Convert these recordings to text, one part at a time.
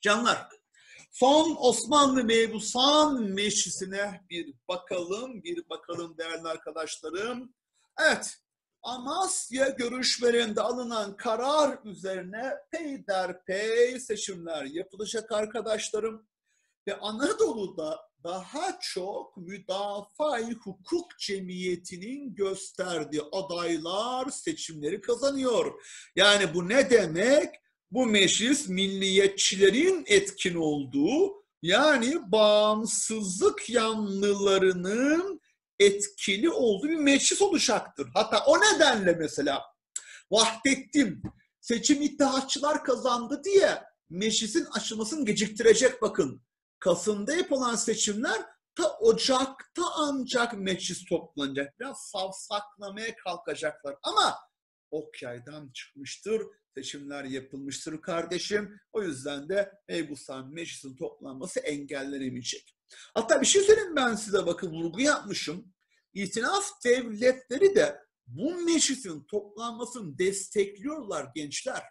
Canlar, son Osmanlı Mebusan Meclisi'ne bir bakalım değerli arkadaşlarım. Evet, Amasya görüşmelerinde alınan karar üzerine peyderpey seçimler yapılacak arkadaşlarım. Ve Anadolu'da daha çok müdafaa-i hukuk cemiyetinin gösterdiği adaylar seçimleri kazanıyor. Yani bu ne demek? Bu meclis milliyetçilerin etkin olduğu, yani bağımsızlık yanlılarının etkili olduğu bir meclis olacaktır. Hatta o nedenle mesela Vahdettin seçim İttihatçılar kazandı diye meclisin açılmasını geciktirecek bakın. Kasım'da yapılan seçimler ta Ocak'ta ancak meclis toplanacak. Biraz savsaklamaya kalkacaklar ama ok yaydan çıkmıştır, seçimler yapılmıştır kardeşim. O yüzden de Mebusan Meclisi'nin toplanması engellenemeyecek. Hatta bir şey söyleyeyim ben size, bakın vurgu yapmışım. İtilaf devletleri de bu meclisin toplanmasını destekliyorlar gençler.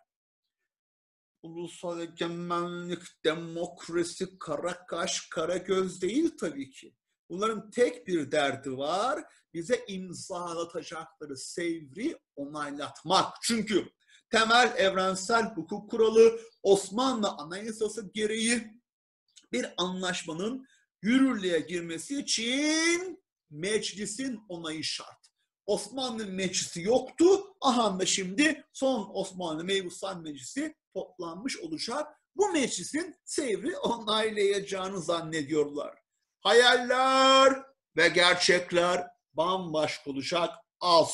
Ulusal egemenlik, demokrasi, kara kaş, kara göz değil tabii ki. Bunların tek bir derdi var, bize imzalatacakları sevri onaylatmak. Çünkü temel evrensel hukuk kuralı Osmanlı Anayasası gereği bir anlaşmanın yürürlüğe girmesi için meclisin onayı şart. Osmanlı Meclisi yoktu. Aha da şimdi son Osmanlı Mebusan Meclisi toplanmış olacak. Bu meclisin sevri onaylayacağını zannediyorlar. Hayaller ve gerçekler bambaşka olacak az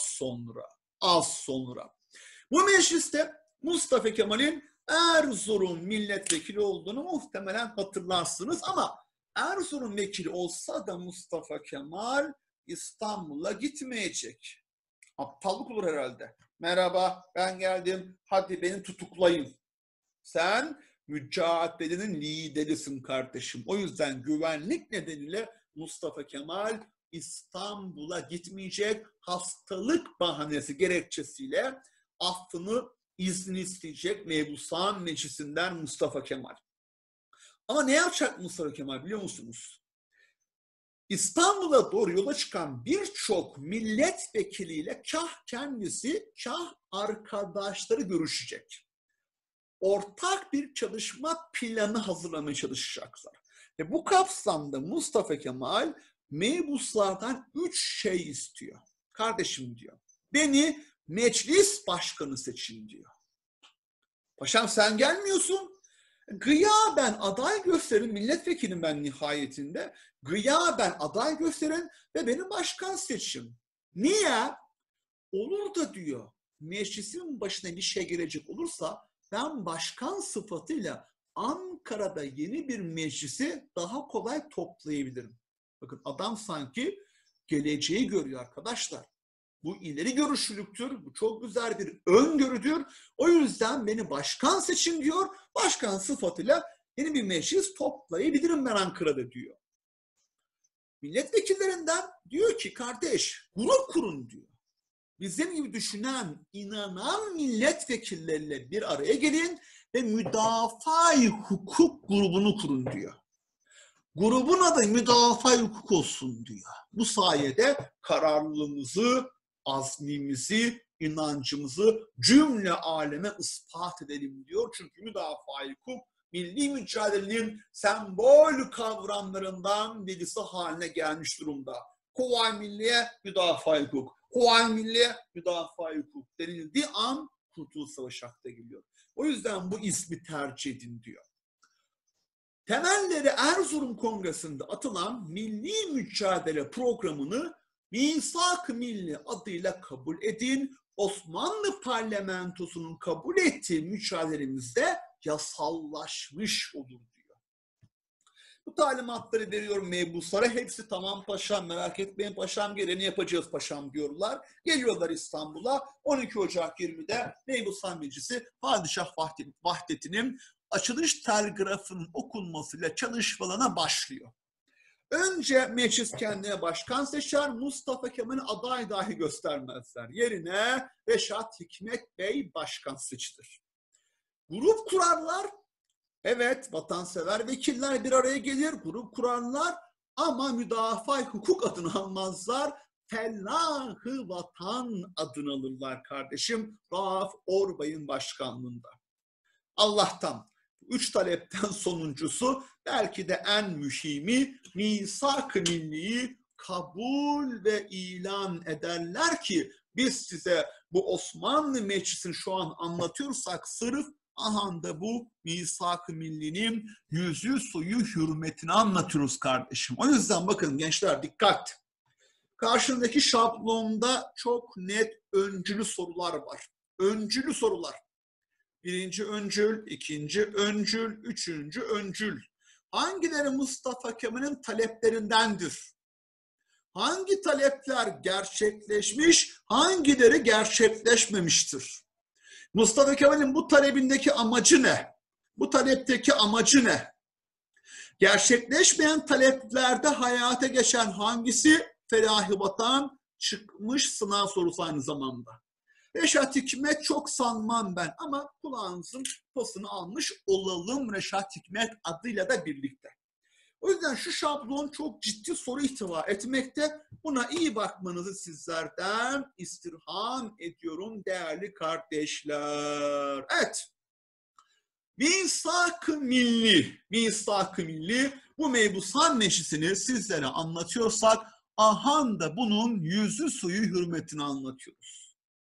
sonra. Bu mecliste Mustafa Kemal'in Erzurum milletvekili olduğunu muhtemelen hatırlarsınız ama Erzurum vekili olsa da Mustafa Kemal İstanbul'a gitmeyecek. Aptallık olur herhalde. Merhaba, ben geldim, hadi beni tutuklayın. Sen mücadelenin liderisin kardeşim. O yüzden güvenlik nedeniyle Mustafa Kemal İstanbul'a gitmeyecek, hastalık bahanesi gerekçesiyle affını, izni isteyecek Mebusan Meclisi'nden Mustafa Kemal. Ama ne yapacak Mustafa Kemal biliyor musunuz? İstanbul'a doğru yola çıkan birçok milletvekiliyle kah kendisi, kah arkadaşları görüşecek. Ortak bir çalışma planı hazırlamaya çalışacaklar. Ve bu kapsamda Mustafa Kemal mebuslardan 3 şey istiyor. Kardeşim diyor, beni meclis başkanı seçin diyor. Paşam sen gelmiyorsun. Gıyaben aday gösterin, milletvekilim ben nihayetinde. Gıyaben aday gösterin ve beni başkan seçin. Niye? Olur da diyor, meclisin başına bir şey gelecek olursa ben başkan sıfatıyla Ankara'da yeni bir meclisi daha kolay toplayabilirim. Bakın adam sanki geleceği görüyor arkadaşlar. Bu ileri görüşlülüktür, bu çok güzel bir öngörüdür. O yüzden beni başkan seçin diyor, başkan sıfatıyla yeni bir meclis toplayabilirim ben Ankara'da diyor. Milletvekillerinden diyor ki kardeş grup kurun diyor. Bizim gibi düşünen, inanan milletvekilleriyle bir araya gelin ve müdafaa-i hukuk grubunu kurun diyor. Grubun adı müdafaa-i hukuk olsun diyor. Bu sayede kararlılığımızı, azmimizi, inancımızı cümle aleme ispat edelim diyor. Çünkü müdafaa-i hukuk milli mücadelenin sembol kavramlarından birisi haline gelmiş durumda. Kuvayi Milliye müdafaa-i hukuk. Kuvayi Milliye müdafaa-i hukuk denildiği an Kurtuluş Savaşı akla geliyor. O yüzden bu ismi tercih edin diyor. Temelleri Erzurum Kongresi'nde atılan milli mücadele programını Misak-ı Milli adıyla kabul edin. Osmanlı parlamentosunun kabul ettiği mücadelemizde yasallaşmış olur diyor. Bu talimatları veriyorum mebuslara. Hepsi tamam paşam, merak etmeyin paşam, geleni yapacağız paşam diyorlar. Geliyorlar İstanbul'a. 12 Ocak 20'de Mebusan Meclisi Padişah Vahdettin'in açılış telgrafının okunmasıyla çalışmalarına başlıyor. Önce meclis kendine başkan seçer, Mustafa Kemal'i aday dahi göstermezler. Yerine Reşat Hikmet Bey başkan seçilir. Grup kurarlar, Evet, vatansever vekiller bir araya gelir, grup kurarlar ama müdafaa hukuk adını almazlar. Fellahı vatan adını alırlar kardeşim. Rauf Orbay'ın başkanlığında. Allah'tan 3 talepten sonuncusu belki de en mühimi misak-ı milliyi kabul ve ilan ederler ki biz size bu Osmanlı Meclisi'ni şu an anlatıyorsak sırf ahanda bu misak-ı millinin yüzü suyu hürmetini anlatıyoruz kardeşim. O yüzden bakın gençler dikkat. Karşındaki şablonda çok net öncülü sorular var. Öncülü sorular. Birinci öncül, ikinci öncül, üçüncü öncül. Hangileri Mustafa Kemal'in taleplerindendir? Hangi talepler gerçekleşmiş, hangileri gerçekleşmemiştir? Mustafa Kemal'in bu talebindeki amacı ne? Bu talepteki amacı ne? Gerçekleşmeyen taleplerde hayata geçen hangisi? Felahi Vatan çıkmış sınav sorusu aynı zamanda. Reşat Hikmet çok sanmam ben ama kulağınızın pasını almış olalım Reşat Hikmet adıyla da birlikte. O yüzden şu şablon çok ciddi soru ihtiva etmekte. Buna iyi bakmanızı sizlerden istirham ediyorum değerli kardeşler. Evet. Misak-ı Milli, Misak-ı Milli bu Mebusan Meclisi'ni sizlere anlatıyorsak ahanda bunun yüzü suyu hürmetini anlatıyoruz.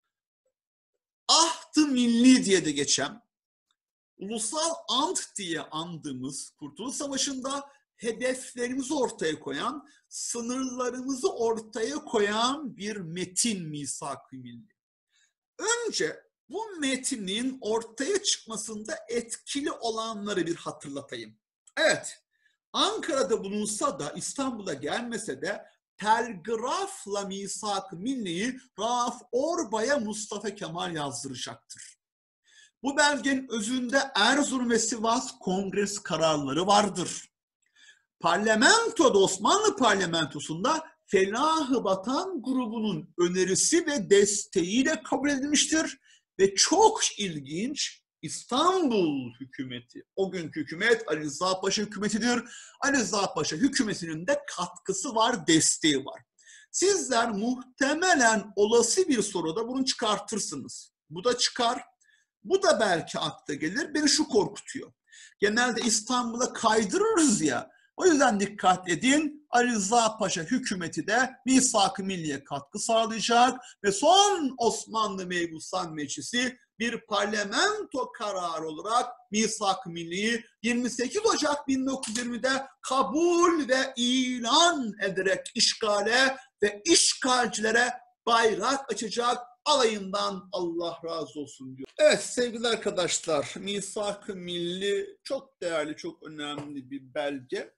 Ahd-ı Milli diye de geçen, ulusal ant diye andığımız Kurtuluş Savaşı'nda hedeflerimizi ortaya koyan, sınırlarımızı ortaya koyan bir metin Misak-ı Milli. Önce bu metnin ortaya çıkmasında etkili olanları bir hatırlatayım. Evet, Ankara'da bulunsa da İstanbul'a gelmese de telgrafla Misak-ı Milli'yi Rauf Orbay'a Mustafa Kemal yazdıracaktır. Bu belgenin özünde Erzurum ve Sivas Kongres kararları vardır. Parlamentoda, Osmanlı parlamentosunda Felah-ı Vatan grubunun önerisi ve desteğiyle kabul edilmiştir. Ve çok ilginç İstanbul hükümeti, o günkü hükümet Ali Rıza Paşa hükümetidir. Ali Rıza Paşa hükümetinin de katkısı var, desteği var. Sizler muhtemelen olası bir soruda bunu çıkartırsınız. Bu da çıkar. Bu da belki akla gelir. Beni şu korkutuyor. Genelde İstanbul'a kaydırırız ya. O yüzden dikkat edin. Ali Rıza Paşa hükümeti de Misak-ı Milli'ye katkı sağlayacak ve son Osmanlı Mebusan Meclisi bir parlamento kararı olarak Misak-ı Milli'yi 28 Ocak 1920'de kabul ve ilan ederek işgale ve işgalcilere bayrak açacak. Alayından Allah razı olsun diyor. Evet sevgili arkadaşlar, Misak-ı Milli çok değerli, çok önemli bir belge.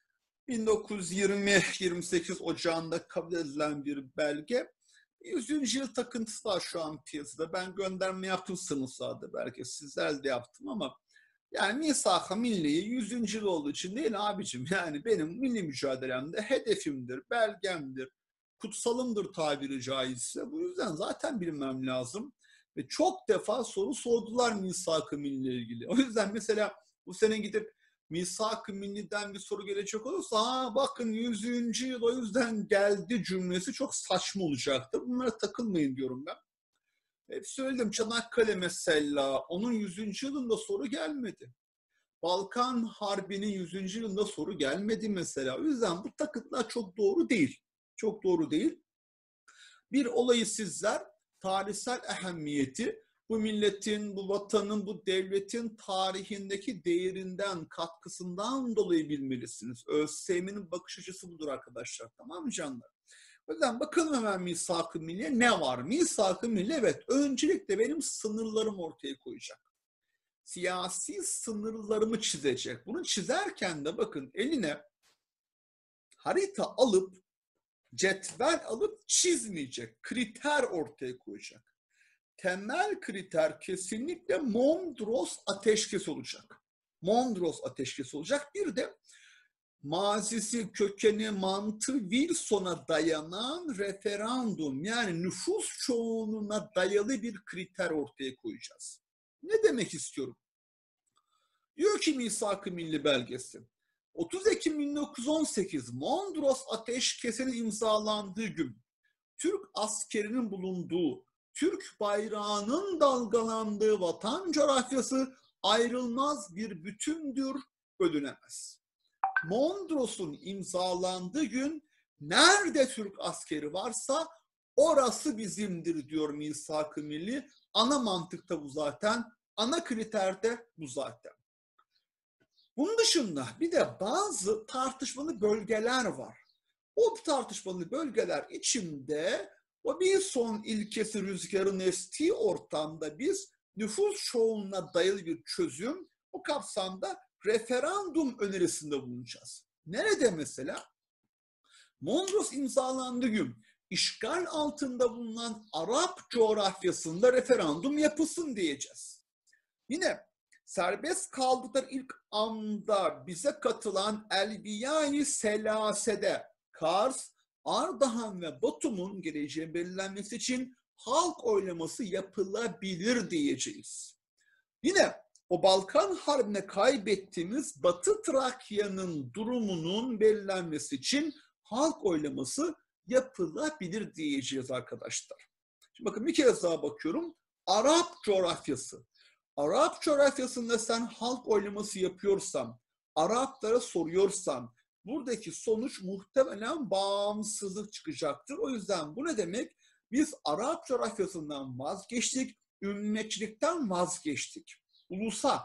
1920-28 Ocağı'nda kabul edilen bir belge. 100. yıl takıntısı var şu an piyasada. Ben gönderme yaptım sınıflarda, belki sizler de yaptım ama yani Misak-ı Milli'yi 100. yıl olduğu için değil abicim. Yani benim milli mücadelemde hedefimdir, belgemdir, kutsalımdır tabiri caizse. Bu yüzden zaten bilmem lazım. Ve çok defa soru sordular Misak-ı Milli ile ilgili. O yüzden mesela bu sene gidip Misak-ı Milli'den bir soru gelecek olursa bakın 100. yıl o yüzden geldi cümlesi çok saçma olacaktır. Bunlara takılmayın diyorum ben. Hep söyledim, Çanakkale mesela onun 100. yılında soru gelmedi. Balkan Harbi'nin 100. yılında soru gelmedi mesela. O yüzden bu takıntılar çok doğru değil. Çok doğru değil. Bir olayı sizler tarihsel ehemmiyeti, bu milletin, bu vatanın, bu devletin tarihindeki değerinden, katkısından dolayı bilmelisiniz. ÖSYM'nin bakış açısı budur arkadaşlar. Tamam mı canlar? O yüzden bakalım hemen Misak-ı Milli'ye ne var? Misak-ı Milli evet öncelikle benim sınırlarım ortaya koyacak. Siyasi sınırlarımı çizecek. Bunu çizerken de bakın eline harita alıp, cetvel alıp çizmeyecek. Kriter ortaya koyacak. Temel kriter kesinlikle Mondros ateşkesi olacak. Mondros ateşkesi olacak. Bir de mazisi, kökeni, mantığı Wilson'a dayanan referandum yani nüfus çoğunluğuna dayalı bir kriter ortaya koyacağız. Ne demek istiyorum? Diyor ki Misak-ı Milli belgesi, 30 Ekim 1918 Mondros Ateşkesi'nin imzalandığı gün Türk askerinin bulunduğu, Türk bayrağının dalgalandığı vatan coğrafyası ayrılmaz bir bütündür, bölünemez. Mondros'un imzalandığı gün nerede Türk askeri varsa orası bizimdir diyor Misak-ı Milli. Ana mantıkta bu zaten, ana kriterde bu zaten. Bunun dışında bir de bazı tartışmalı bölgeler var. O tartışmalı bölgeler içinde o bir son ilkesi rüzgarın estiği ortamda biz nüfus çoğunluğuna dayalı bir çözüm, o kapsamda referandum önerisinde bulunacağız. Nerede mesela? Mondros imzalandığı gün işgal altında bulunan Arap coğrafyasında referandum yapılsın diyeceğiz. Yine serbest kaldıkları ilk anda bize katılan Elbiyani Selase'de Kars, Ardahan ve Batum'un geleceğin belirlenmesi için halk oylaması yapılabilir diyeceğiz. Yine o Balkan Harbi'ne kaybettiğimiz Batı Trakya'nın durumunun belirlenmesi için halk oylaması yapılabilir diyeceğiz arkadaşlar. Şimdi bakın bir kez daha bakıyorum. Arap coğrafyası. Arap coğrafyasında sen halk oylaması yapıyorsan, Araplara soruyorsan, buradaki sonuç muhtemelen bağımsızlık çıkacaktır. O yüzden bu ne demek? Biz Arap coğrafyasından vazgeçtik, ümmetçilikten vazgeçtik. Ulusa,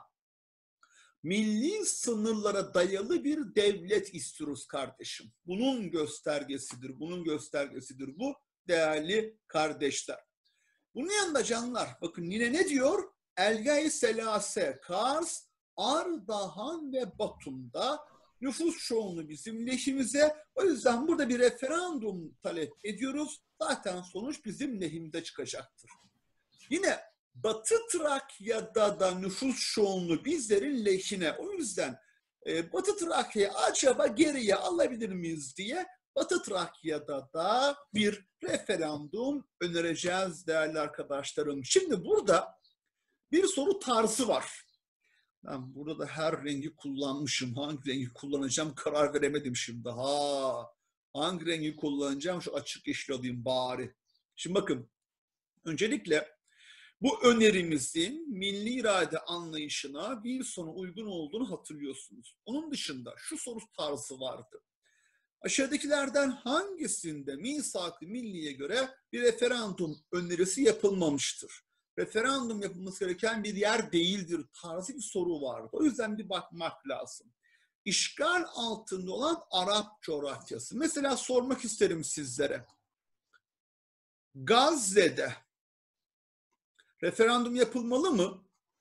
milli sınırlara dayalı bir devlet istiyoruz kardeşim. Bunun göstergesidir bu değerli kardeşler. Bunun yanında canlar, bakın yine ne diyor? Elgay Selase, Kars, Ardahan ve Batum'da nüfus çoğunluğu bizim lehimize. O yüzden burada bir referandum talep ediyoruz. Zaten sonuç bizim lehimize çıkacaktır. Yine Batı Trakya'da da nüfus çoğunluğu bizlerin lehine. O yüzden Batı Trakya'yı acaba geriye alabilir miyiz diye Batı Trakya'da da bir referandum önereceğiz değerli arkadaşlarım. Şimdi burada bir soru tarzı var. Ben burada da her rengi kullanmışım. Hangi rengi kullanacağım karar veremedim şimdi. Hangi rengi kullanacağım? Şu açık yeşil alayım bari. Şimdi bakın. Öncelikle bu önerimizin milli irade anlayışına bir sona uygun olduğunu hatırlıyorsunuz. Onun dışında şu soru tarzı vardı. Aşağıdakilerden hangisinde Misak-ı Milli'ye göre bir referandum önerisi yapılmamıştır? Referandum yapılması gereken bir yer değildir tarzı bir soru vardı. O yüzden bir bakmak lazım. İşgal altında olan Arap coğrafyası. Mesela sormak isterim sizlere. Gazze'de referandum yapılmalı mı?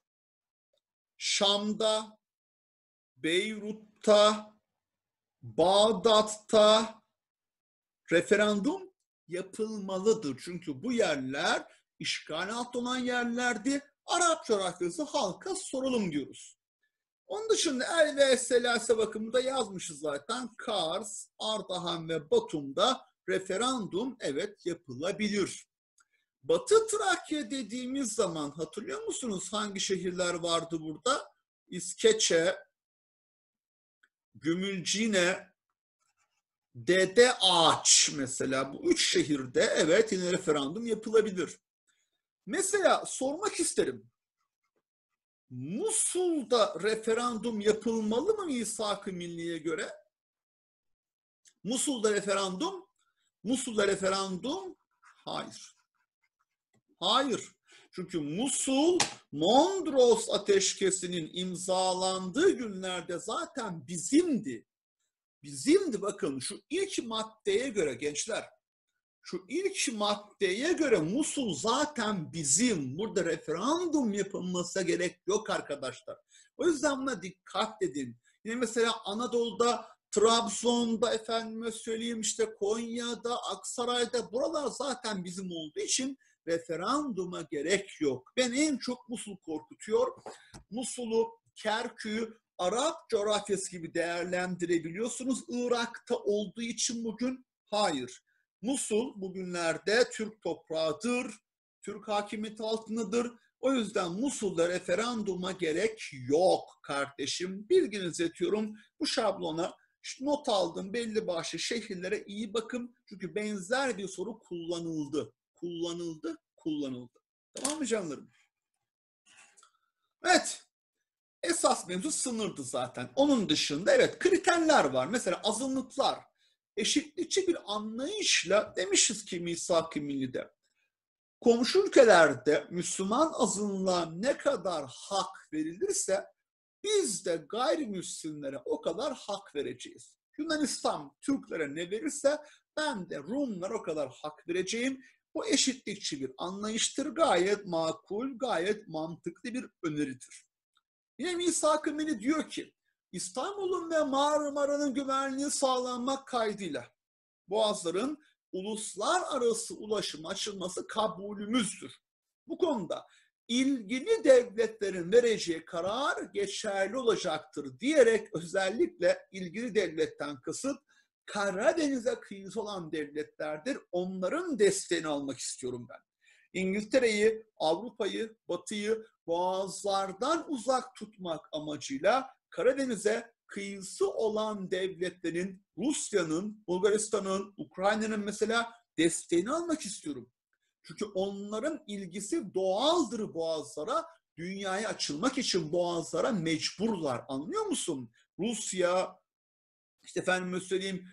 Şam'da, Beyrut'ta, Bağdat'ta referandum yapılmalıdır. Çünkü bu yerler işgal altında olan yerlerdi. Arap coğrafyası halka soralım diyoruz. Onun dışında El ve Selase bakımında yazmışız zaten. Kars, Ardahan ve Batum'da referandum evet yapılabilir. Batı Trakya dediğimiz zaman hatırlıyor musunuz hangi şehirler vardı burada? İskeçe, Gümülcine, Dede Ağaç mesela bu üç şehirde evet yine referandum yapılabilir. Mesela sormak isterim. Musul'da referandum yapılmalı mı Misak-ı Milli'ye göre? Musul'da referandum hayır. Hayır. Çünkü Musul, Mondros Ateşkesi'nin imzalandığı günlerde zaten bizimdi. Bizimdi bakın şu ilk maddeye göre gençler. Şu ilk maddeye göre Musul zaten bizim. Burada referandum yapılmasına gerek yok arkadaşlar. O yüzden buna dikkat edin. Yine mesela Anadolu'da, Trabzon'da efendime söyleyeyim işte Konya'da, Aksaray'da buralar zaten bizim olduğu için referanduma gerek yok. Beni en çok Musul korkutuyor. Musul'u, Kerkük'ü Arap coğrafyası gibi değerlendirebiliyorsunuz. Irak'ta olduğu için bugün hayır. Musul bugünlerde Türk toprağıdır. Türk hakimiyeti altındadır. O yüzden Musul'da referanduma gerek yok kardeşim. Bilginizi ediyorum. Bu şablona not aldım, belli başlı şehirlere iyi bakın. Çünkü benzer bir soru kullanıldı. Kullanıldı. Tamam mı canlarım? Evet. Esas mevzu sınırdı zaten. Onun dışında evet kriterler var. Mesela azınlıklar. Eşitlikçi bir anlayışla demişiz ki Misak-ı Milli'de. Komşu ülkelerde Müslüman azınlığa ne kadar hak verilirse biz de gayrimüslimlere o kadar hak vereceğiz. Yunanistan Türklere ne verirse ben de Rumlara o kadar hak vereceğim. Bu eşitlikçi bir anlayıştır. Gayet makul, gayet mantıklı bir öneridir. Yine Misak-ı Milli diyor ki İstanbul'un ve Marmara'nın güvenliği sağlanmak kaydıyla boğazların uluslararası ulaşıma açılması kabulümüzdür. Bu konuda ilgili devletlerin vereceği karar geçerli olacaktır diyerek özellikle ilgili devletten kasıt Karadeniz'e kıyısı olan devletlerdir. Onların desteğini almak istiyorum ben. İngiltere'yi, Avrupa'yı, Batı'yı boğazlardan uzak tutmak amacıyla Karadeniz'e kıyısı olan devletlerin, Rusya'nın, Bulgaristan'ın, Ukrayna'nın mesela desteğini almak istiyorum. Çünkü onların ilgisi doğaldır boğazlara, dünyaya açılmak için boğazlara mecburlar. Anlıyor musun? Rusya, işte efendim söyleyeyim,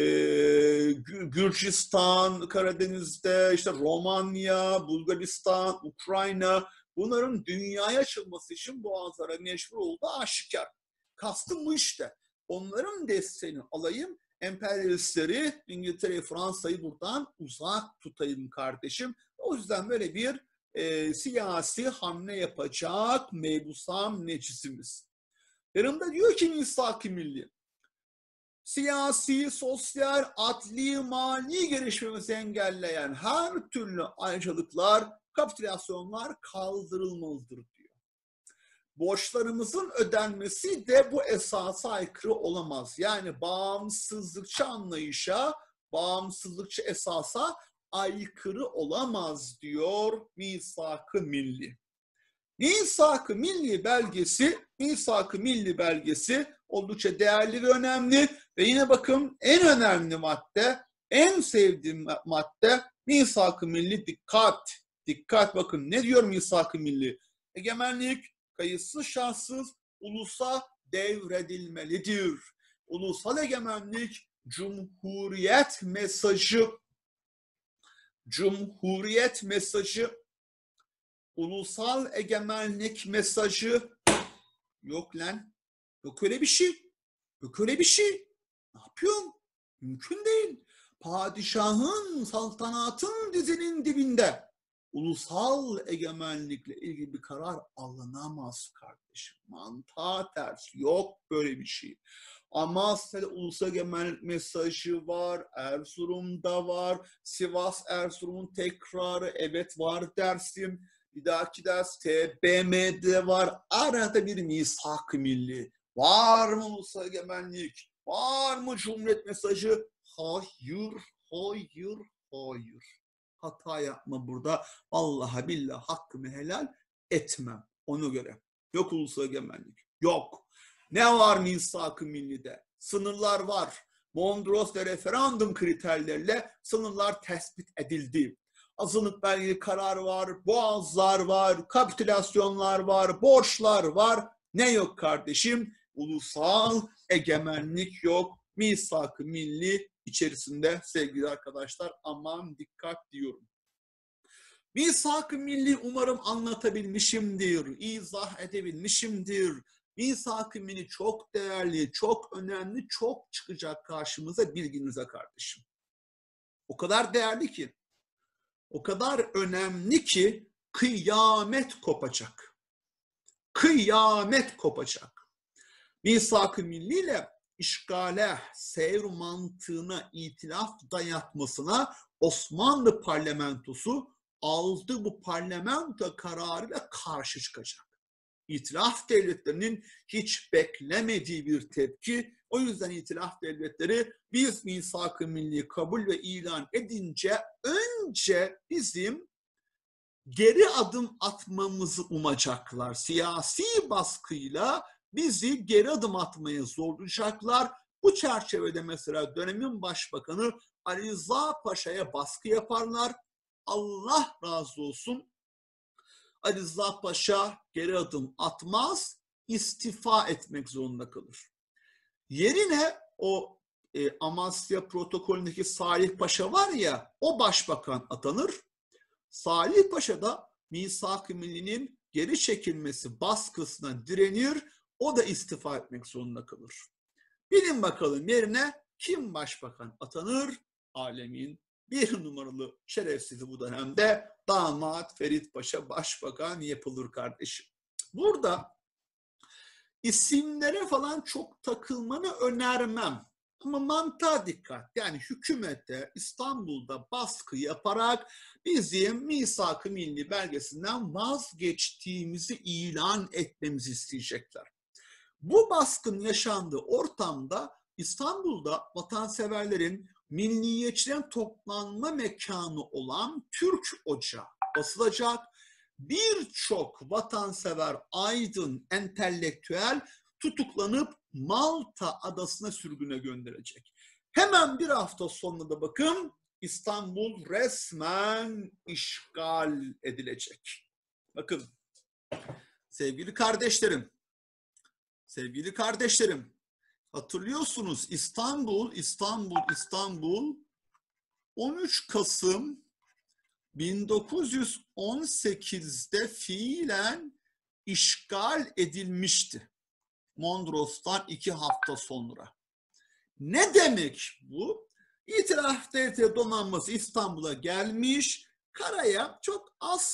Gürcistan, Karadeniz'de, işte Romanya, Bulgaristan, Ukrayna, bunların dünyaya açılması için boğazlara mecbur olduğu aşikar. Kastım bu işte. Onların desteğini alayım, emperyalistleri, İngiltere'yi, Fransa'yı buradan uzak tutayım kardeşim. O yüzden böyle bir siyasi hamle yapacak mebusam necisimiz. Yanımda diyor ki Misak-ı Milli, siyasi, sosyal, adli, mali gelişmemizi engelleyen her türlü ayrıcalıklar, kapitülasyonlar kaldırılmalıdır diyor. Borçlarımızın ödenmesi de bu esasa aykırı olamaz. Yani bağımsızlıkçı anlayışa, bağımsızlıkçı esasa aykırı olamaz diyor Misak-ı Milli. Misak-ı Milli belgesi oldukça değerli ve önemli ve yine bakın en önemli madde, en sevdiğim madde Misak-ı Milli dikkat bakın ne diyor Misak-ı Milli? Egemenlik kayıtsız şartsız ulusa devredilmelidir. Ulusal egemenlik cumhuriyet mesajı, ulusal egemenlik mesajı yok lan. Yok öyle bir şey. Yok öyle bir şey. Ne yapıyorsun? Mümkün değil. Padişahın, saltanatın dizinin dibinde ulusal egemenlikle ilgili bir karar alınamaz kardeşim. Mantığa ters. Yok böyle bir şey. Amasya'da ulusal egemenlik mesajı var. Erzurum'da var. Sivas Erzurum'un tekrarı evet var dersim. Bir dahaki ders TBMM'de var. Arada bir misak-ı milli. Var mı ulusal egemenlik? Var mı cumhuriyet mesajı? Hayır, hayır, hayır. Hata yapma burada. Vallahi billahi hakkımı helal etmem ona göre. Yok ulusal egemenlik. Yok. Ne var misak-ı millide? Sınırlar var. Mondros ve referandum kriterleriyle sınırlar tespit edildi. Azınlıkla ilgili karar var, boğazlar var, kapitülasyonlar var, borçlar var. Ne yok kardeşim? Ulusal egemenlik yok. Misak-ı milli içerisinde sevgili arkadaşlar aman dikkat diyorum. Misak-ı milli umarım anlatabilmişimdir, izah edebilmişimdir. Misak-ı milli çok değerli, çok önemli, çok çıkacak karşımıza bilginize kardeşim. O kadar değerli ki, o kadar önemli ki kıyamet kopacak. Kıyamet kopacak. Misak-ı milli ile işgale, sevr mantığına itilaf dayatmasına Osmanlı parlamentosu aldığı bu parlamento kararıyla karşı çıkacak. İtilaf devletlerinin hiç beklemediği bir tepki. O yüzden İtilaf devletleri biz misak-ı milli kabul ve ilan edince önce bizim geri adım atmamızı umacaklar. Siyasi baskıyla bizi geri adım atmaya zorlayacaklar. Bu çerçevede mesela dönemin başbakanı Ali Rıza Paşa'ya baskı yaparlar. Allah razı olsun. Ali Rıza Paşa geri adım atmaz, istifa etmek zorunda kalır. Yerine o Amasya protokolündeki Salih Paşa var ya, o başbakan atanır. Salih Paşa da Misak-ı Milli'nin geri çekilmesi baskısına direnir, o da istifa etmek zorunda kalır. Bilin bakalım yerine kim başbakan atanır? Alemin bir numaralı şerefsizi bu dönemde damat Ferit Paşa başbakan yapılır kardeşim. Burada isimlere falan çok takılmanı önermem. Ama mantığa dikkat. Yani hükümete İstanbul'da baskı yaparak bizim Misak-ı Milli belgesinden vazgeçtiğimizi ilan etmemizi isteyecekler. Bu baskın yaşandığı ortamda İstanbul'da vatanseverlerin, milliyetçilerin toplanma mekanı olan Türk Ocağı basılacak. Birçok vatansever, aydın, entelektüel tutuklanıp Malta adasına sürgüne gönderilecek. Hemen bir hafta sonra da bakın İstanbul resmen işgal edilecek. Bakın sevgili kardeşlerim, hatırlıyorsunuz İstanbul 13 Kasım 1918'de fiilen işgal edilmişti. Mondros'tan 2 hafta sonra. Ne demek bu? İtilaf Devleti donanması İstanbul'a gelmiş, karaya çok az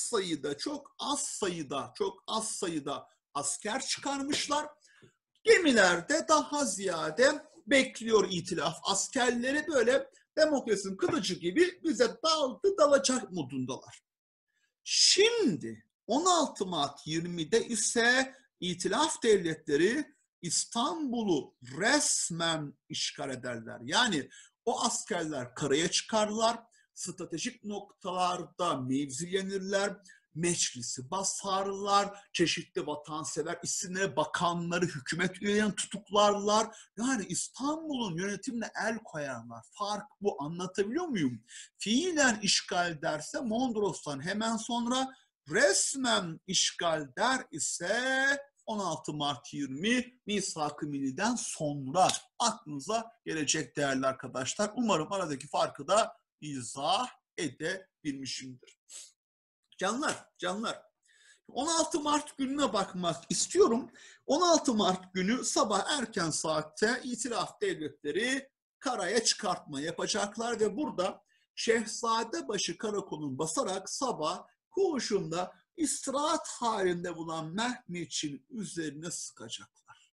sayıda asker çıkarmışlar. Gemilerde daha ziyade bekliyor İtilaf askerleri, böyle demokrasinin kılıcı gibi bize dalacak modundalar. Şimdi 16 Mart 20'de ise İtilaf devletleri İstanbul'u resmen işgal ederler. Yani o askerler karaya çıkarlar, stratejik noktalarda mevzilenirler, meclisi basarlar, çeşitli vatansever isimlere bakanları, hükümet üyelerini tutuklarlar. Yani İstanbul'un yönetimine el koyarlar. Fark bu, anlatabiliyor muyum? Fiilen işgal derse Mondros'tan hemen sonra, resmen işgal der ise 16 Mart 20 Misak-ı Milli'den sonra aklınıza gelecek değerli arkadaşlar. Umarım aradaki farkı da izah edebilmişimdir. Canlar, 16 Mart gününe bakmak istiyorum. 16 Mart günü sabah erken saatte İtilaf devletleri karaya çıkartma yapacaklar ve burada Şehzadebaşı karakolunu basarak sabah koğuşunda istirahat halinde bulunan Mehmetçiğin üzerine sıkacaklar.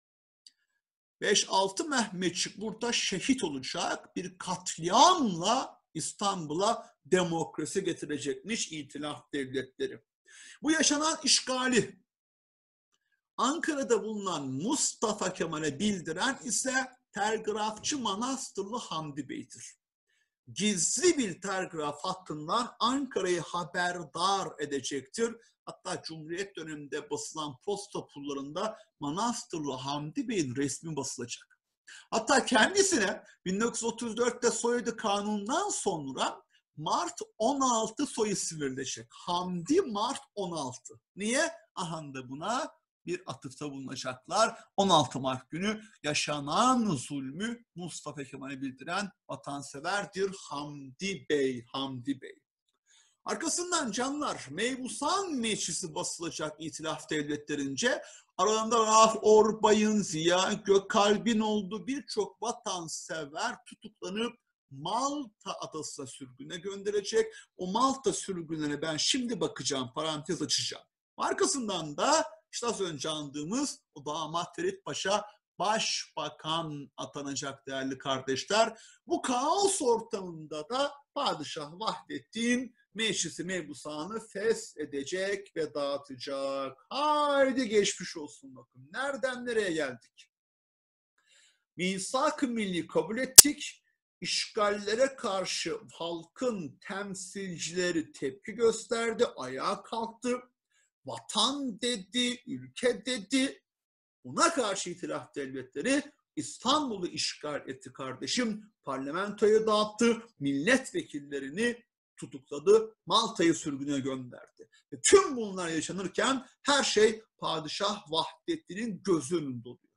5-6 Mehmetçik burada şehit olacak, bir katliamla İstanbul'a demokrasi getirecekmiş İtilaf devletleri. Bu yaşanan işgali Ankara'da bulunan Mustafa Kemal'e bildiren ise telgrafçı Manastırlı Hamdi Bey'dir. Gizli bir telgraf hattından Ankara'yı haberdar edecektir. Hatta Cumhuriyet döneminde basılan posta pullarında Manastırlı Hamdi Bey'in resmi basılacak. Hatta kendisine 1934'te soyadı kanundan sonra Mart 16 soy isim verilecek. Hamdi Mart 16. Niye? Aha da buna bir atıfta bulunacaklar. 16 Mart günü yaşanan zulmü Mustafa Kemal'e bildiren vatanseverdir Hamdi Bey. Arkasından canlar Mebusan Meclisi basılacak İtilaf devletlerince. Aralarında Rauf Orbay'ın, Ziya Gökalp'in olduğu birçok vatansever tutuklanıp Malta adasına sürgüne gönderecek. O Malta sürgünlerine ben şimdi bakacağım, parantez açacağım. Arkasından da işte az önce andığımız o damat Ferit Paşa başbakan atanacak değerli kardeşler. Bu kaos ortamında da Padişah Vahdettin meclisi mebusanı feshedecek ve dağıtacak. Haydi geçmiş olsun bakın. Nereden nereye geldik? Misak-ı Milli kabul ettik. işgallere karşı halkın temsilcileri tepki gösterdi, ayağa kalktı. Vatan dedi, ülke dedi. Buna karşı itilaf devletleri İstanbul'u işgal etti kardeşim. Parlamentoyu dağıttı, milletvekillerini tutukladı, Malta'yı sürgüne gönderdi. Ve tüm bunlar yaşanırken her şey Padişah Vahdettin'in gözü önünde oluyor.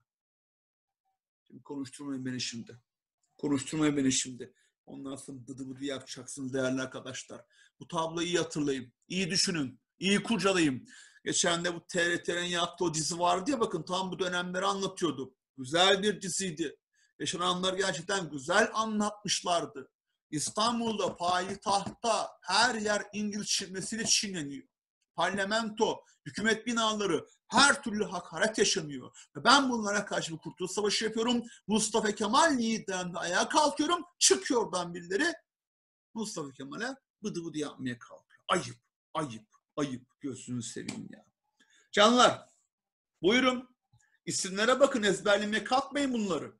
Şimdi konuşturmayın beni şimdi. Konuşturmayın beni şimdi. Ondan sonra dıdı bıdı yapacaksınız değerli arkadaşlar. Bu tabloyu iyi hatırlayın, iyi düşünün, iyi kurcalayın. Geçen de bu TRT'nin yaptığı o dizi vardı ya, bakın tam bu dönemleri anlatıyordu. Güzel bir diziydi. Yaşananları gerçekten güzel anlatmışlardı. İstanbul'da payitahtta her yer İngiliz şivesiyle çiğneniyor. Parlamento, hükümet binaları, her türlü hakaret yaşanıyor. Ve ben bunlara karşı bir kurtuluş savaşı yapıyorum. Mustafa Kemal liderliğinde ayağa kalkıyorum. Çıkıyor oradan birileri Mustafa Kemal'e bıdı bıdı yapmaya kalkıyor. Ayıp, ayıp, ayıp. Gözünü seveyim ya. Canlar, buyurun. İsimlere bakın, ezberlemeye kalkmayın bunları.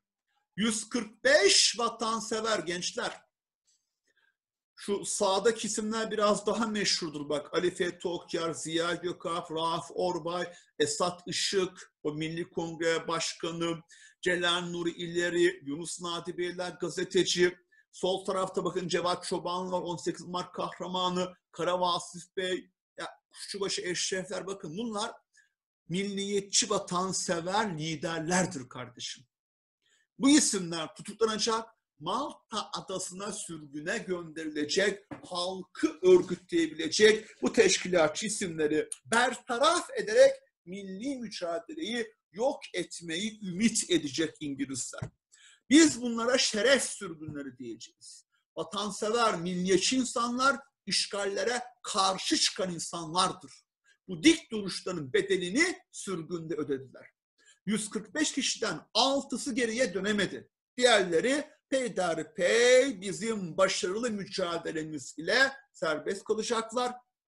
145 vatansever gençler. Şu sağdaki isimler biraz daha meşhurdur bak. Ali Fethi Okyar, Ziya Gökalp, Rauf Orbay, Esat Işık, o Milli Kongre Başkanı, Celal Nuri İleri, Yunus Nadi Beyler gazeteci. Sol tarafta bakın Cevat Çoban var, 18 Mart kahramanı, Kara Vasif Bey, ya Kuşçubaşı Eşrefler, bakın bunlar milliyetçi vatansever liderlerdir kardeşim. Bu isimler tutuklanacak, Malta adasına sürgüne gönderilecek, halkı örgütleyebilecek bu teşkilatçı isimleri bertaraf ederek milli mücadeleyi yok etmeyi ümit edecek İngilizler. Biz bunlara şeref sürgünleri diyeceğiz. Vatansever, milliyetçi insanlar işgallere karşı çıkan insanlardır. Bu dik duruşların bedelini sürgünde ödediler. 145 kişiden 6'sı geriye dönemedi. Diğerleri peyderpey bizim başarılı mücadelemiz ile serbest kalacaklar.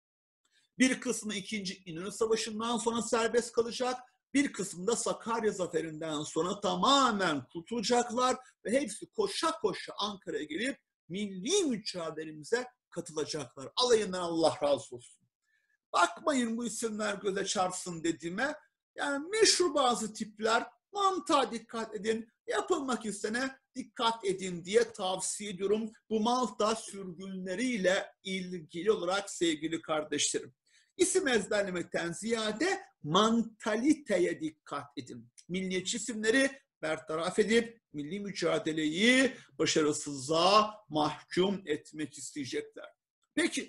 Bir kısmı 2. İnönü Savaşı'ndan sonra serbest kalacak. Bir kısmı da Sakarya Zaferi'nden sonra tamamen kurtulacaklar ve hepsi koşa koşa Ankara'ya gelip milli mücadelemize katılacaklar. Alayından Allah razı olsun. Bakmayın bu isimler göze çarpsın dediğime. Yani meşhur bazı tipler, mantığa dikkat edin, yapılmak istene dikkat edin diye tavsiye ediyorum. Bu Malta sürgünleriyle ilgili olarak sevgili kardeşlerim. İsim ezberlemekten ziyade mantaliteye dikkat edin. Milliyetçi isimleri bertaraf edip milli mücadeleyi başarısızlığa mahkum etmek isteyecekler. Peki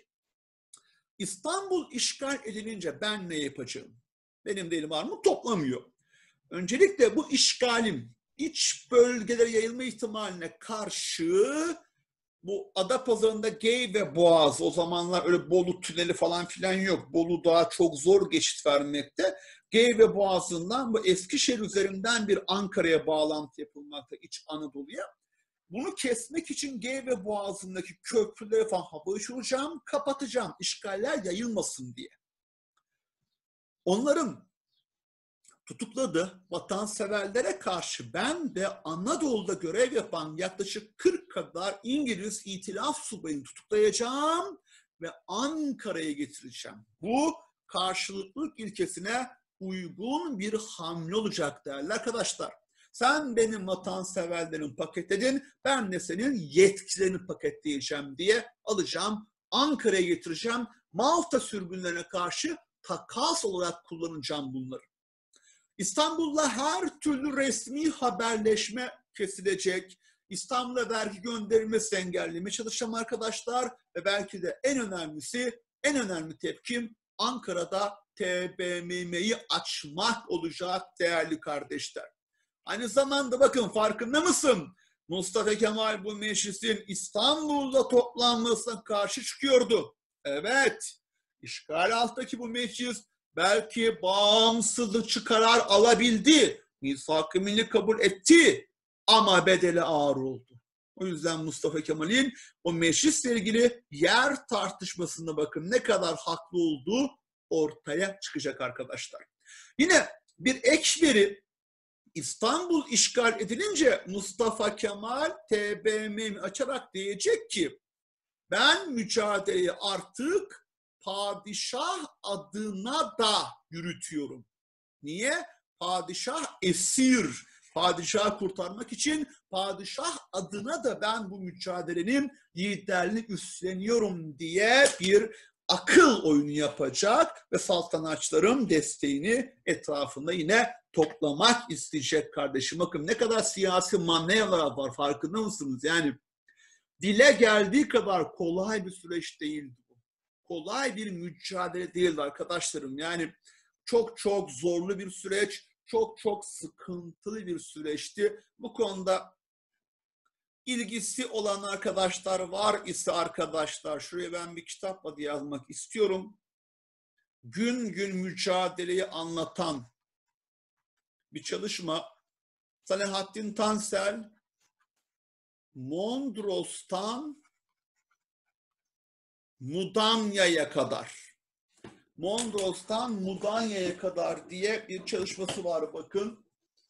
İstanbul işgal edilince ben ne yapacağım? Benim de elim armut toplamıyor. Öncelikle bu işgalin iç bölgelere yayılma ihtimaline karşı bu Adapazarı'nda Geyve Boğazı, o zamanlar öyle Bolu tüneli falan filan yok. Bolu daha çok zor geçit vermekte. Geyve Boğazı'ndan bu Eskişehir üzerinden bir Ankara'ya bağlantı yapılmakta İç Anadolu'ya. Bunu kesmek için Geyve Boğazı'ndaki köprüleri falan hava uçuracağım, kapatacağım. İşgaller yayılmasın diye. Onların tutukladığı vatanseverlere karşı ben de Anadolu'da görev yapan yaklaşık 40 kadar İngiliz itilaf subayını tutuklayacağım ve Ankara'ya getireceğim. Bu karşılıklılık ilkesine uygun bir hamle olacak değerli arkadaşlar. Sen benim vatanseverlerin paketledin, ben de senin yetkilerini paketleyeceğim diye alacağım, Ankara'ya getireceğim. Malta sürgünlerine karşı takas olarak kullanacağım bunları. İstanbul'la her türlü resmi haberleşme kesilecek. İstanbul'a vergi gönderilmesi engellemeye çalışacağım arkadaşlar. Ve belki de en önemlisi, en önemli tepkim Ankara'da TBMM'yi açmak olacak değerli kardeşler. Aynı zamanda bakın farkında mısın? Mustafa Kemal bu meclisin İstanbul'da toplanmasına karşı çıkıyordu. Evet, işgal alttaki bu meclis belki bağımsızlıkçı karar alabildi. Misak-ı Milli kabul etti ama bedeli ağır oldu. O yüzden Mustafa Kemal'in o meclisle ilgili yer tartışmasında bakın ne kadar haklı olduğu ortaya çıkacak arkadaşlar. Yine bir ek veri, İstanbul işgal edilince Mustafa Kemal TBMM'i açarak diyecek ki ben mücadeleyi artık padişah adına da yürütüyorum. Niye? Padişah esir. Padişahı kurtarmak için padişah adına da ben bu mücadelenin liderliğini üstleniyorum diye bir akıl oyunu yapacak ve saltanatçıların desteğini etrafında yine toplamak isteyecek kardeşim. Bakın ne kadar siyasi manevralar var, farkında mısınız? Yani dile geldiği kadar kolay bir süreç değildi bu. Kolay bir mücadele değildi arkadaşlarım. Yani çok çok zorlu bir süreç, çok çok sıkıntılı bir süreçti. Bu konuda ilgisi olan arkadaşlar var ise arkadaşlar, şuraya ben bir kitap adı yazmak istiyorum. Gün gün mücadeleyi anlatan bir çalışma. Selahattin Tansel, Mondros'tan Mudanya'ya kadar. Mondros'tan Mudanya'ya kadar diye bir çalışması var, bakın.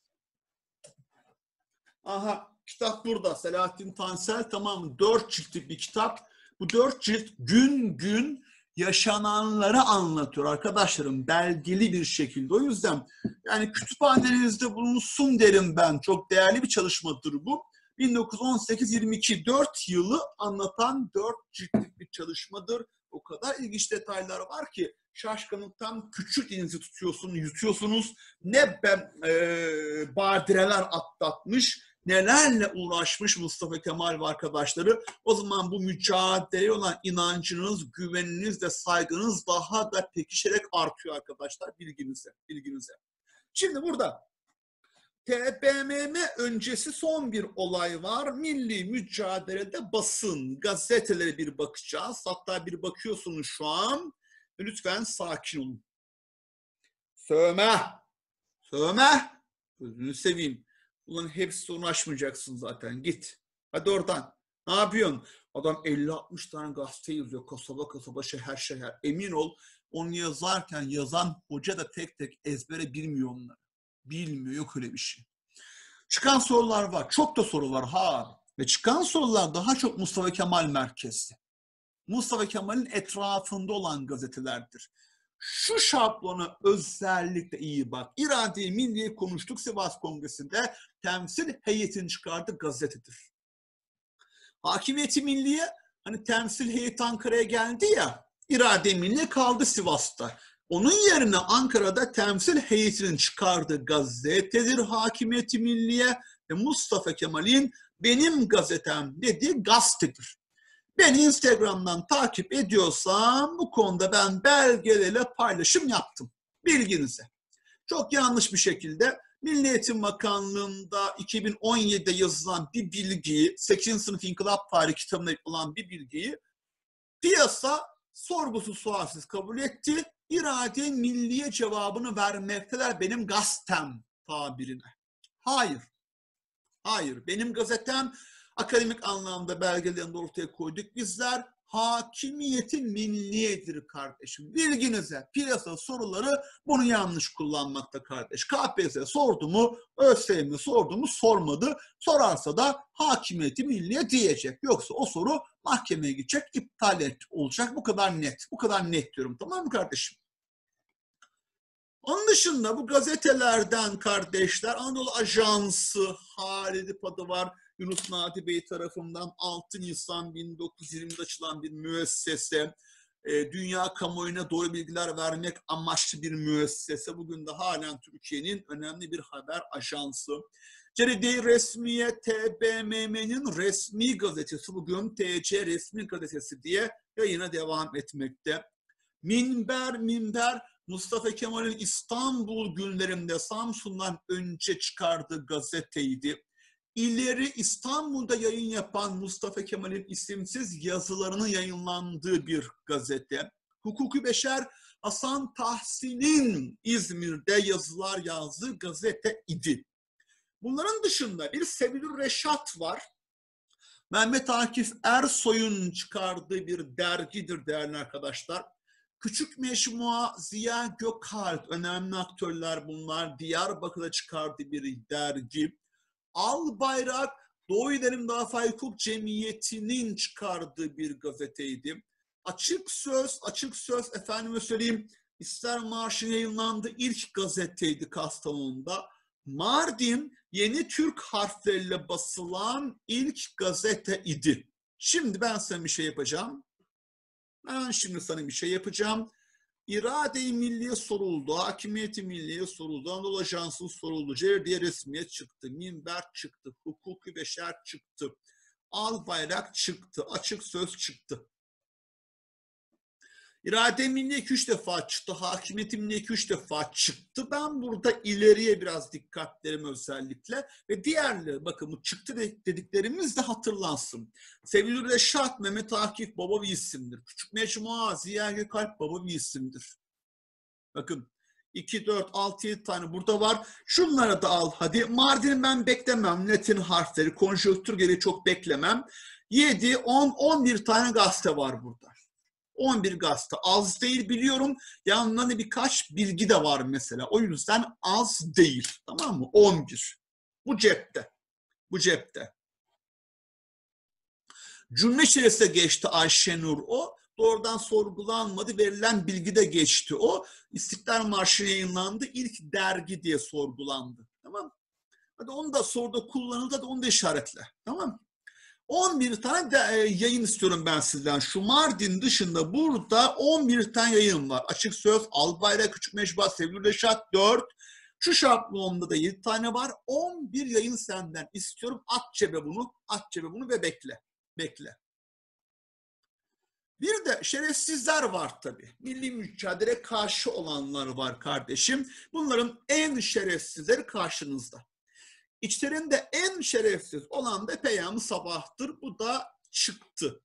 Aha, kitap burada. Selahattin Tansel, tamam mı? 4 ciltlik bir kitap. Bu 4 cilt gün gün yaşananları anlatıyor arkadaşlarım, belgeli bir şekilde. O yüzden yani kütüphanenizde bulunsun derim ben. Çok değerli bir çalışmadır bu. 1918-22 4 yılı anlatan 4 ciltlik bir çalışmadır. O kadar ilginç detaylar var ki şaşkınlıktan küçük dilinizi yutuyorsunuz. Ne badireler atlatmış, nelerle uğraşmış Mustafa Kemal ve arkadaşları. O zaman bu mücadeleye olan inancınız, güveniniz de saygınız daha da pekişerek artıyor arkadaşlar, bilginize. Şimdi burada TBMM öncesi son bir olay var. Milli mücadelede basın, gazetelere bir bakacağız. Hatta bir bakıyorsunuz şu an. Lütfen sakin olun. Sövme. Gözünü seveyim. Ulan hepsi uğraşmayacaksın zaten. Git. Hadi oradan. Ne yapıyorsun? Adam 50-60 tane gazete yazıyor. Kasaba, şehir. Emin ol, onu yazan hoca da tek tek ezbere bilmiyor onları. Bilmiyor, yok öyle bir şey. Çıkan sorular var. Çok da soru var. Ve çıkan sorular daha çok Mustafa Kemal merkezli. Mustafa Kemal'in etrafında olan gazetelerdir. Şu şablona özellikle iyi bak. İrade-i Milliye konuştuk Sivas Kongresi'nde. Temsil heyetinin çıkardığı gazetedir. Hakimiyeti Milliye, hani temsil heyeti Ankara'ya geldi ya, İrade-i Milliye kaldı Sivas'ta. Onun yerine Ankara'da temsil heyetinin çıkardığı gazetedir Hakimiyeti Milliye ve Mustafa Kemal'in benim gazetem dediği gazetedir. Beni Instagram'dan takip ediyorsam bu konuda ben belgelerle paylaşım yaptım. Bilginize. Çok yanlış bir şekilde Milli Eğitim Bakanlığı'nda 2017'de yazılan bir bilgiyi, 8. sınıf İnkılap Tarihi kitabında olan bir bilgiyi piyasa sorgusuz sualsiz kabul etti. İrade milliye cevabını vermekteler benim gazetem tabirine. Hayır. Benim gazetem akademik anlamda belgelerini ortaya koyduk bizler. Hakimiyeti milliyedir kardeşim. Bilginize, piyasa soruları bunu yanlış kullanmakta kardeş. KPSS sordu mu, ÖSYM sordu mu, sormadı. Sorarsa da hakimiyeti milliye diyecek. Yoksa o soru mahkemeye gidecek, iptal olacak. Bu kadar net. Bu kadar net diyorum. Tamam mı kardeşim? Onun dışında bu gazetelerden kardeşler, Anadolu Ajansı, Halid adı var. Yunus Nadi Bey tarafından 6 Nisan 1920'de açılan bir müessese. Dünya kamuoyuna doğru bilgiler vermek amaçlı bir müessese. Bugün de halen Türkiye'nin önemli bir haber ajansı. Ceride-i Resmiye TBMM'nin resmi gazetesi, bugün TC Resmi Gazetesi diye yayına devam etmekte. Minber Mustafa Kemal'in İstanbul günlerinde Samsun'dan önce çıkardığı gazeteydi. İleri İstanbul'da yayın yapan Mustafa Kemal'in isimsiz yazılarının yayınlandığı bir gazete. Hukuki Beşer Hasan Tahsin'in İzmir'de yazılar yazdığı gazete idi. Bunların dışında bir Sebilür Reşat var. Mehmet Akif Ersoy'un çıkardığı bir dergidir değerli arkadaşlar. Küçük Mecmua, Ziya Gökalp, önemli aktörler bunlar. Diyarbakır'da çıkardığı bir dergi. Albayrak, Doğu İlleri Müdafaa Hukuk Cemiyeti'nin çıkardığı bir gazeteydi. Açık Söz efendime söyleyeyim, İstiklal Marşı'nın yayınlandığı ilk gazeteydi Kastamonu'da. Mardin, Yeni Türk harfleriyle basılan ilk gazete idi. Şimdi ben sana bir şey yapacağım. İrade-i Milliye soruldu, Hakimiyet-i Milliye soruldu, Anadolu Ajansı soruldu, Cerdiye Resmiyet çıktı, Minber çıktı, Hukuki Beşer çıktı, Albayrak çıktı, Açık Söz çıktı. İrade-i Milliye 2-3 defa çıktı, Hakimiyet-i Milliye 2-3 defa çıktı. Ben burada ileriye biraz dikkatlerimi özellikle ve diğerleri, bakın bu çıktı dediklerimiz de hatırlansın. Sevgili Reşat, Mehmet Akif baba bir isimdir. Küçük Mecmua, Ziya Gökalp baba bir isimdir. Bakın 2, 4, 6, 7 tane burada var. Şunları da al hadi. Mardin'i ben beklemem. Latin harfleri, konjonktür gereği çok beklemem. 7, 10, 11 tane gazete var burada. 11 gazete. Az değil biliyorum. Yanında birkaç bilgi de var mesela. O yüzden az değil. Tamam mı? 11. Bu cepte. Bu cepte. Cümle içerisinde geçti Ayşenur o. Doğrudan sorgulanmadı. Verilen bilgi de geçti o. İstiklal Marşı yayınlandı. İlk dergi diye sorgulandı. Tamam. Hadi onu da soruda kullanıldı. Onu da işaretle. Tamam. 11 tane de, yayın istiyorum ben sizden. Şu Mardin dışında burada 11 tane yayın var. Açık Söz, Albayrak, Küçük Mecbur, Sevgili Reşat 4. Şu şablonda da 7 tane var. 11 yayın senden istiyorum. At cebe bunu ve bekle. Bekle. Bir de şerefsizler var tabii. Milli mücadele karşı olanlar var kardeşim. Bunların en şerefsizleri karşınızda. İçlerinde en şerefsiz olan da Peyam-ı Sabah'tır. Bu da çıktı.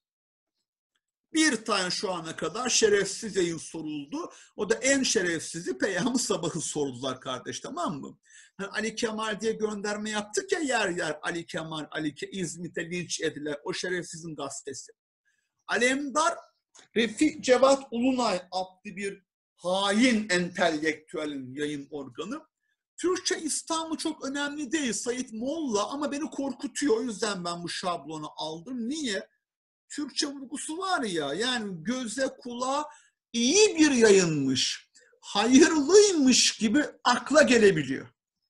Bir tane şu ana kadar şerefsiz yayın soruldu. O da en şerefsizi Peyam-ı Sabah'ı sordular kardeş, tamam mı? Yani Ali Kemal diye gönderme yaptık ya yer yer Ali Kemal, İzmit'e linç edilen o şerefsizin gazetesi. Alemdar Refik Cevat Ulunay adlı bir hain entelektüelin yayın organı. Türkçe İstanbul çok önemli değil Sait Molla ama beni korkutuyor. O yüzden ben bu şablonu aldım. Niye? Türkçe vurgusu var ya, yani göze kulağa iyi bir yayınmış, hayırlıymış gibi akla gelebiliyor.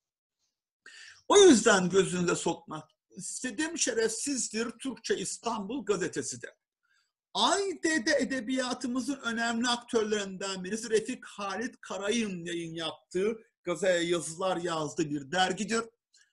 O yüzden gözünüze sokmak istediğim şerefsizdir Türkçe İstanbul gazetesi de. AİD'de edebiyatımızın önemli aktörlerinden birisi Refik Halit Karay'ın yayın yaptığı yazılar yazdığı bir dergidir.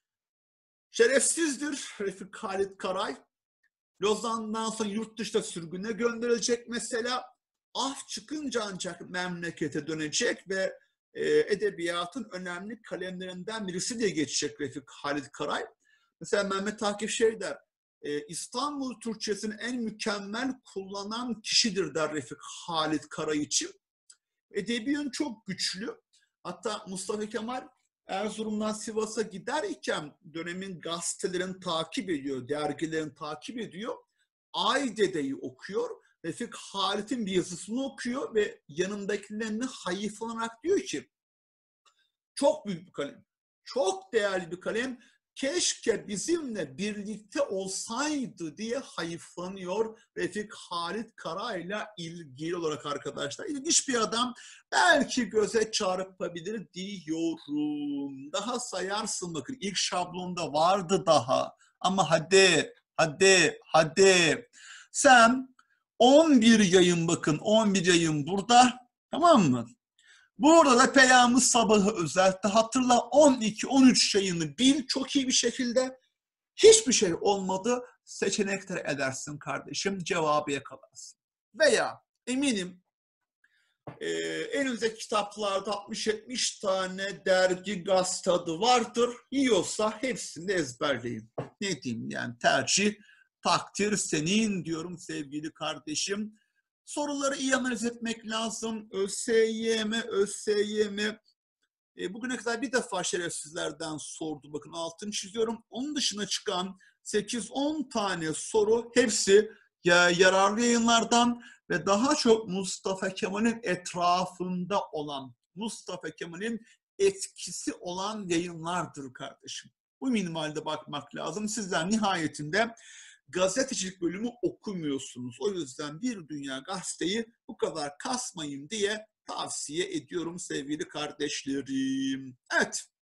Şerefsizdir Refik Halit Karay. Lozan'dan sonra yurt dışına sürgüne gönderilecek mesela. Af çıkınca ancak memlekete dönecek ve edebiyatın önemli kalemlerinden birisi diye geçecek Refik Halit Karay. Mesela Mehmet Akif şey der, İstanbul Türkçesini en mükemmel kullanan kişidir der Refik Halit Karay için. Edebi yön çok güçlü. Hatta Mustafa Kemal Erzurum'dan Sivas'a giderken dönemin gazetelerini takip ediyor, dergilerini takip ediyor. Aydede'yi okuyor. Refik Halit'in bir yazısını okuyor ve yanındakilerini hayıflanarak diyor ki çok büyük bir kalem, çok değerli bir kalem, keşke bizimle birlikte olsaydı diye hayıflanıyor Refik Halit Karay'la ilgili olarak arkadaşlar. İlginç bir adam, belki göze çarpabilir diyorum. Daha sayarsın bakın, ilk şablonda vardı daha ama hadi. Sen 11 yayın, bakın 11 yayın burada, tamam mı? Burada da Peyam-ı Sabah'ı özellikle hatırla, 12-13 yayını bil çok iyi bir şekilde. Hiçbir şey olmadı, seçenekler edersin kardeşim, cevabı yakalarsın. Veya eminim elinizdeki kitaplarda 60-70 tane dergi, gazete adı vardır. Yiyorsa hepsini de ezberleyin. Ne diyeyim yani, tercih, takdir senin diyorum sevgili kardeşim. Soruları iyi analiz etmek lazım. ÖSYM. Bugüne kadar bir defa şerefsizlerden sordu. Bakın altını çiziyorum. Onun dışına çıkan 8-10 tane soru hepsi ya yararlı yayınlardan ve daha çok Mustafa Kemal'in etrafında olan, Mustafa Kemal'in etkisi olan yayınlardır kardeşim. Bu minvalde bakmak lazım. Sizler nihayetinde gazetecilik bölümü okumuyorsunuz. O yüzden Bir Dünya Gazeteyi bu kadar kasmayın diye tavsiye ediyorum sevgili kardeşlerim. Evet.